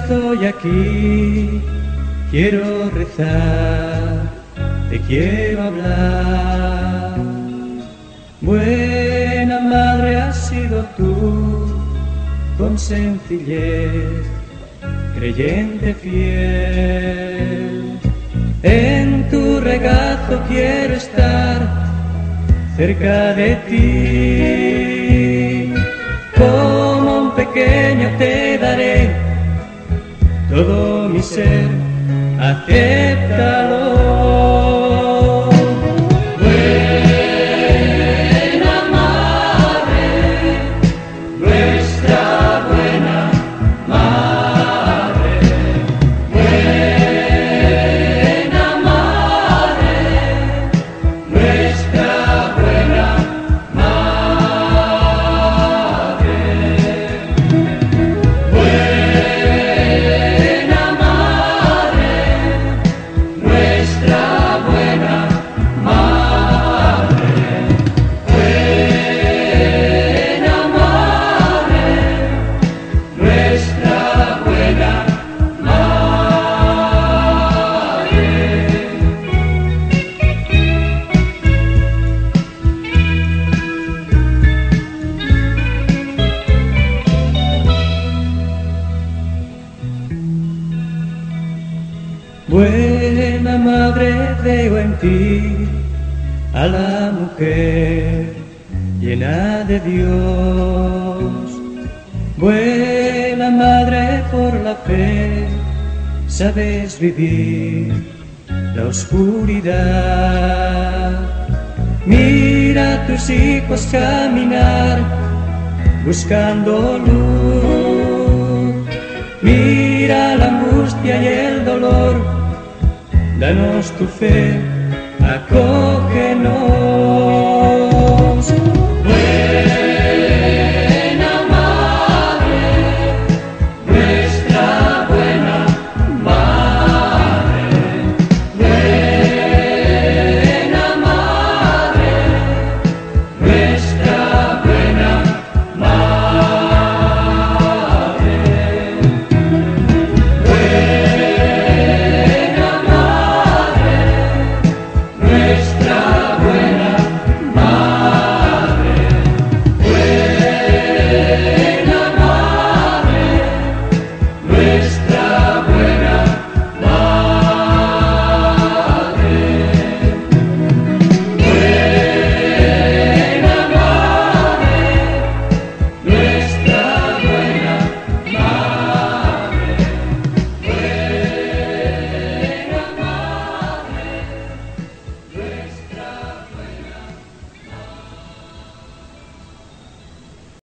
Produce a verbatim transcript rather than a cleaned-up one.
estoy aquí, quiero rezar, te quiero hablar. Buena madre has sido tú, con sencillez, creyente fiel. En tu regazo quiero estar, cerca de ti. Como un pequeño te daré todo mi ser, acéptalo. Buena madre, nuestra buena madre, buena madre, nuestra buena madre, buena madre, nuestra buena madre, buena madre, nuestra buena madre. Buena madre, veo en ti a la mujer llena de Dios. Buena madre, por la fe sabes vivir la oscuridad. Mira a tus hijos caminar buscando luz. Mira la angustia y el dolor, danos tu fe, acógenos.